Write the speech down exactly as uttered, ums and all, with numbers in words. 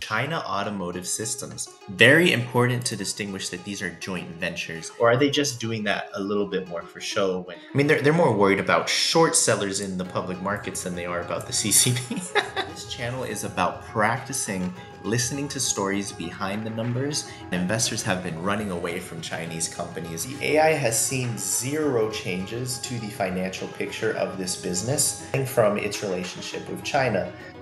China Automotive Systems. Very important to distinguish that these are joint ventures. Or are they just doing that a little bit more for show? When I mean, they're, they're more worried about short sellers in the public markets than they are about the C C P. This channel is about practicing listening to stories behind the numbers. Investors have been running away from Chinese companies. The A I has seen zero changes to the financial picture of this business from its relationship with China.